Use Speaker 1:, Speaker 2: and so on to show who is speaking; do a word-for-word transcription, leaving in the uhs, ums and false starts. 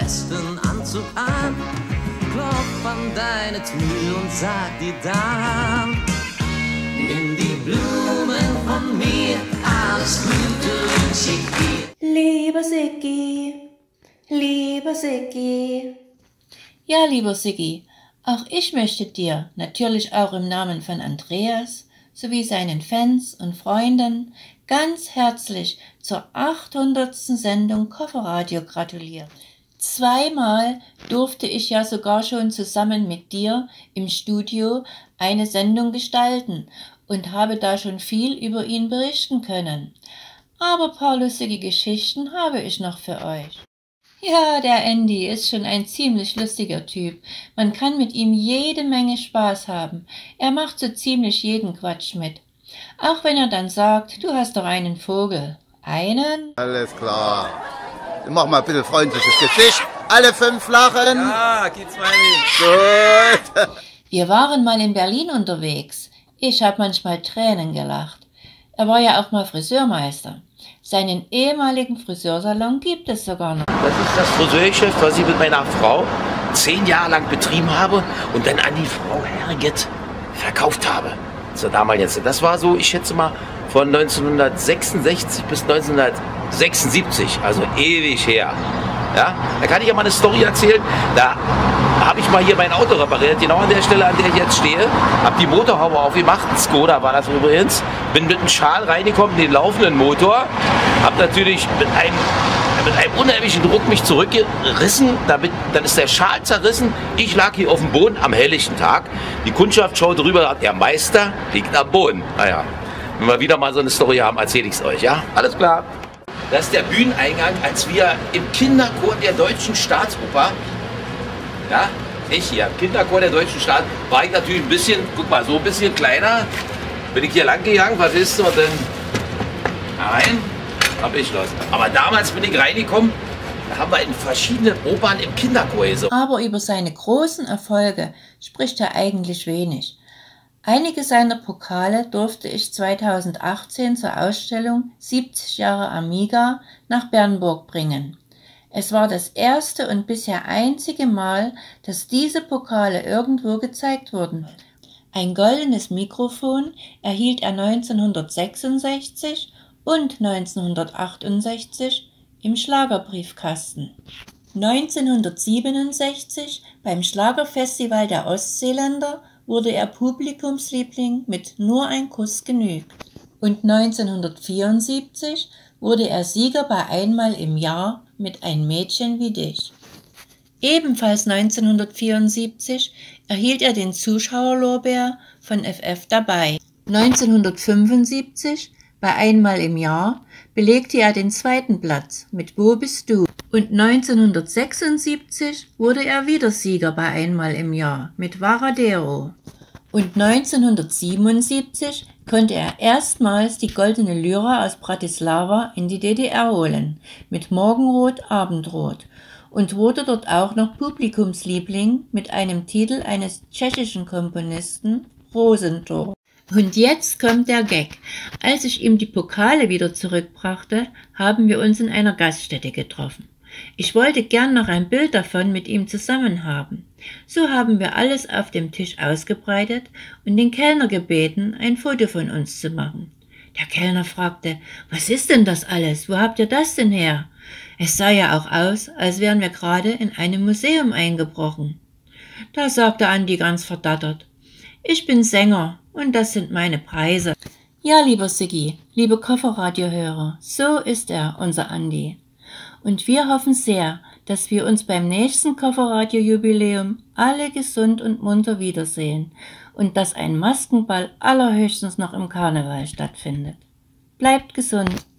Speaker 1: besten Anzug an, klopf an deine Tür und sag dir dann: Nimm die Blumen von mir, alles Gute wünsch ich dir.
Speaker 2: Lieber Siggi, lieber Siggi. Ja, lieber Siggi, auch ich möchte dir, natürlich auch im Namen von Andreas, sowie seinen Fans und Freunden, ganz herzlich zur achthundertsten Sendung Kofferradio gratulieren. Zweimal durfte ich ja sogar schon zusammen mit dir im Studio eine Sendung gestalten und habe da schon viel über ihn berichten können. Aber ein paar lustige Geschichten habe ich noch für euch. Ja, der Andy ist schon ein ziemlich lustiger Typ. Man kann mit ihm jede Menge Spaß haben. Er macht so ziemlich jeden Quatsch mit. Auch wenn er dann sagt, du hast doch einen Vogel. Einen?
Speaker 3: Alles klar. Mach mal ein bisschen freundliches Gesicht. Alle fünf lachen.
Speaker 4: Ja, geht's mal nicht.
Speaker 3: Gut.
Speaker 2: Wir waren mal in Berlin unterwegs. Ich habe manchmal Tränen gelacht. Er war ja auch mal Friseurmeister. Seinen ehemaligen Friseursalon gibt es sogar noch.
Speaker 4: Das ist das Friseurgeschäft, was ich mit meiner Frau zehn Jahre lang betrieben habe und dann an die Frau Herget verkauft habe. Zur damaligen Zeit. Das war so, ich schätze mal, von neunzehnhundertsechsundsechzig bis neunzehnhundertsechsundsiebzig, also ewig her. Ja, da kann ich ja mal eine Story erzählen. Da habe ich mal hier mein Auto repariert, genau an der Stelle, an der ich jetzt stehe. Habe die Motorhaube aufgemacht, ein Skoda war das übrigens. Bin mit einem Schal reingekommen, den laufenden Motor. Habe natürlich mit einem, mit einem unheimlichen Druck mich zurückgerissen. Damit, dann ist der Schal zerrissen. Ich lag hier auf dem Boden am helllichten Tag. Die Kundschaft schaut rüber, der Meister liegt am Boden. Naja, wenn wir wieder mal so eine Story haben, erzähle ich es euch. Ja, alles klar. Das ist der Bühneneingang, als wir im Kinderchor der Deutschen Staatsoper, ja, ich hier, im Kinderchor der Deutschen Staat, war ich natürlich ein bisschen, guck mal, so ein bisschen kleiner, bin ich hier lang gegangen, was ist, und dann rein, hab ich los. Aber damals bin ich reingekommen, da haben wir in verschiedenen Opern im Kinderchor gesungen.
Speaker 2: Aber über seine großen Erfolge spricht er eigentlich wenig. Einige seiner Pokale durfte ich zweitausendachtzehn zur Ausstellung siebzig Jahre Amiga nach Bernburg bringen. Es war das erste und bisher einzige Mal, dass diese Pokale irgendwo gezeigt wurden. Ein goldenes Mikrofon erhielt er neunzehnhundertsechsundsechzig und neunzehnhundertachtundsechzig im Schlagerbriefkasten. neunzehnhundertsiebenundsechzig beim Schlagerfestival der Ostseeländer wurde er Publikumsliebling mit Nur ein Kuss genügt. Und neunzehnhundertvierundsiebzig wurde er Sieger bei Einmal im Jahr mit Ein Mädchen wie dich. Ebenfalls neunzehnhundertvierundsiebzig erhielt er den Zuschauerlorbeer von F F dabei. neunzehnhundertfünfundsiebzig bei Einmal im Jahr belegte er den zweiten Platz mit Wo bist du? Und neunzehnhundertsechsundsiebzig wurde er wieder Sieger bei Einmal im Jahr mit Varadero. Und neunzehnhundertsiebenundsiebzig konnte er erstmals die Goldene Lyra aus Bratislava in die D D R holen mit Morgenrot, Abendrot und wurde dort auch noch Publikumsliebling mit einem Titel eines tschechischen Komponisten, Rosentor. Und jetzt kommt der Gag. Als ich ihm die Pokale wieder zurückbrachte, haben wir uns in einer Gaststätte getroffen. Ich wollte gern noch ein Bild davon mit ihm zusammen haben. So haben wir alles auf dem Tisch ausgebreitet und den Kellner gebeten, ein Foto von uns zu machen. Der Kellner fragte, was ist denn das alles? Wo habt ihr das denn her? Es sah ja auch aus, als wären wir gerade in einem Museum eingebrochen. Da sagte Andi ganz verdattert, ich bin Sänger und das sind meine Preise. Ja, lieber Siggi, liebe Kofferradiohörer, so ist er, unser Andi. Und wir hoffen sehr, dass wir uns beim nächsten Kofferradio-Jubiläum alle gesund und munter wiedersehen und dass ein Maskenball allerhöchstens noch im Karneval stattfindet. Bleibt gesund!